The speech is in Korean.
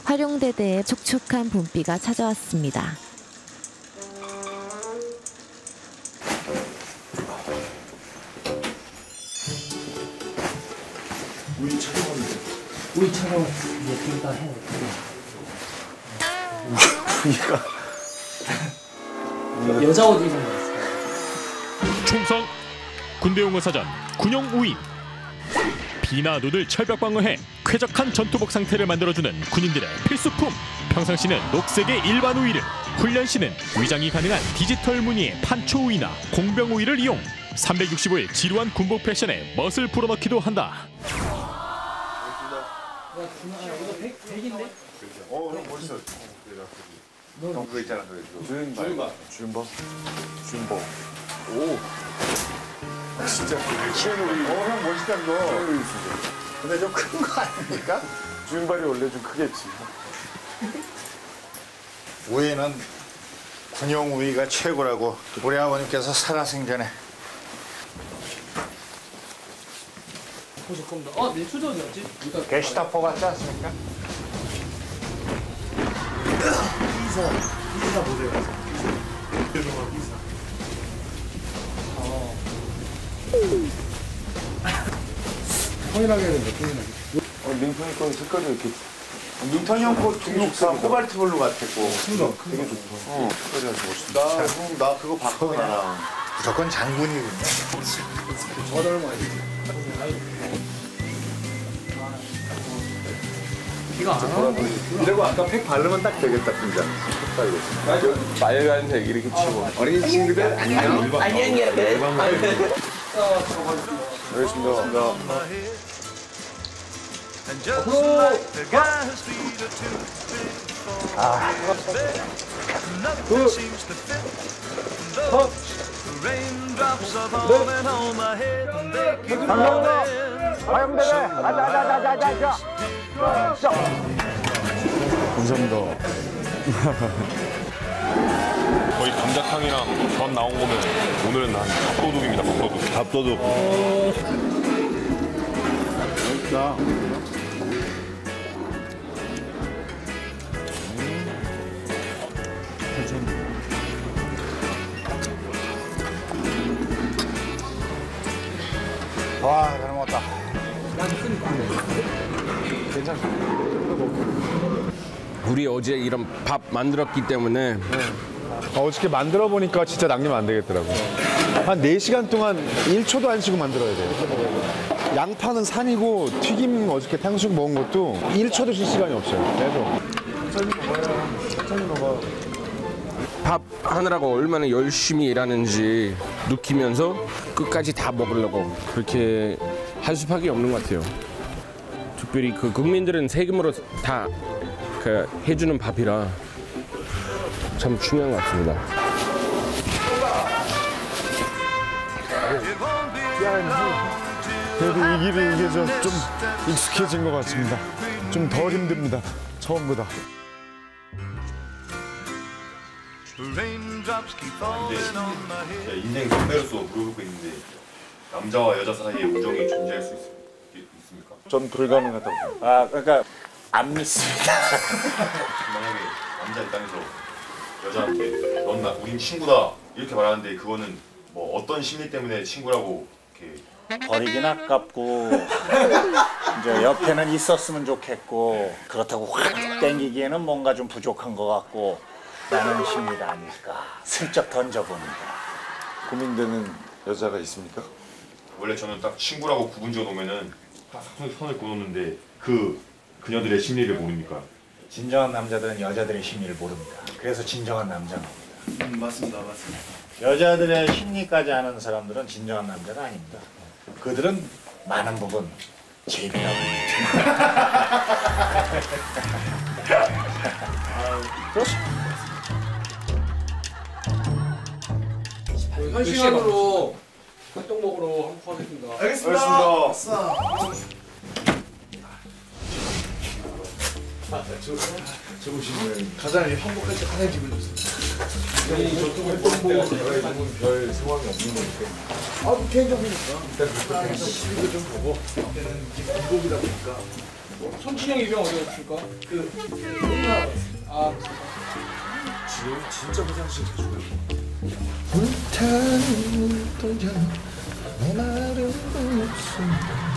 화룡대대에 촉촉한 봄비가 찾아왔습니다. 우리 촬영하는데. 우리 촬영 이제 지금 다 해. 여자 옷 입은 거 있어요. 충성 군대용어사전 군용 우인. 비나 누들 철벽 방어해 쾌적한 전투복 상태를 만들어주는 군인들의 필수품. 평상시는 녹색의 일반 우위를, 훈련 시는 위장이 가능한 디지털 무늬의 판초 우위나 공병 우위를 이용. 365일 지루한 군복 패션에 멋을 불어넣기도 한다. 이거 100인데? 형 멋있어. 형 그거 있잖아. 준버. 오. 진짜 형 멋있다 그거. 근데 좀 큰 거 아닙니까? 준발이 원래 좀 크겠지. 우위는 군용 우위가 최고라고 우리 아버님께서 살아생전에. 잠깐만. 내 수저 어디였지? 게시타포 같지 않습니까? 이사 보세요. 죄송합니다. 이사. 통일하게 해야 된다. 통일하게. 민턴이 건 색깔이 이렇게. 민턴이 형 거 등록사 코발트 블루 같았고. 되게 좋다. 색깔이 아주 멋있다. 나 그거 바꿔라. 무조건 장군이군요. 저도 얼마 있지? 비가 안 와? 이러고 아까 팩 바르면 딱 되겠다, 진짜. 맞아. 빨간색 이렇게 치고. 어린이 친구들 안녕. 안녕이야. 알겠습니다. 감사합니다. 거의 감자탕이랑 전 나온 거면 오늘은 난 밥도둑입니다. 밥도둑. 자. 와, 잘 먹었다. 우리 어제 이런 밥 만들었기 때문에 어저께 만들어 보니까 진짜 낭비면 안 되겠더라고. 한 4시간 동안 1초도 안 쉬고 만들어야 돼. 양파는 산이고 튀김 어저께 탕수육 먹은 것도 1초도 쉴 시간이 없어요. 계속. 천천히 먹어. 밥 하느라고 얼마나 열심히 일하는지 느끼면서 끝까지 다 먹으려고 그렇게 할 수밖에 없는 것 같아요. 특별히 그 국민들은 세금으로 다 해주는 밥이라 참 중요한 것 같습니다. 그래도 이 길이 이게 좀 익숙해진 것 같습니다. 좀 덜 힘듭니다. 처음보다. 근데 인생 선배로서 물어보고 있는데 남자와 여자 사이에 우정이 존재할 수 있습니까? 전 불가능하다고. 아, 그러니까 안 믿습니다. 만약에 남자 입장에서 여자한테 넌 나 우린 친구다 이렇게 말하는데 그거는 뭐 어떤 심리 때문에 친구라고 이렇게 버리긴 아깝고 이제 옆에는 있었으면 좋겠고 그렇다고 확 땡기기에는 뭔가 좀 부족한 것 같고 라는 심리가 아닐까 슬쩍 던져봅니다. 고민되는 여자가 있습니까? 원래 저는 딱 친구라고 구분 지어 놓으면은 딱 선을 그어놓는데 그녀들의 심리를 모릅니까? 진정한 남자들은 여자들의 심리를 모릅니다. 그래서 진정한 남자는 없습니다. 맞습니다. 여자들의 심리까지 아는 사람들은 진정한 남자가 아닙니다. 그들은 많은 부분 제비라고 합니다. 그렇습니다. 현 시간으로 활동복으로 한번 하겠습니다. 알겠습니다. 저 보시면 가장이 한복할 때 가장 기분 좋습니다. 활동복은 별 상황이 없는 거니까. 개인적이니까. 일단 그렇게 시비도 좀 보고 그때는 군복이다 보니까 손진영 이병 어디 갔습니까? 지금 진짜 화장실 가지고 불타는 동전 내 마른 목숨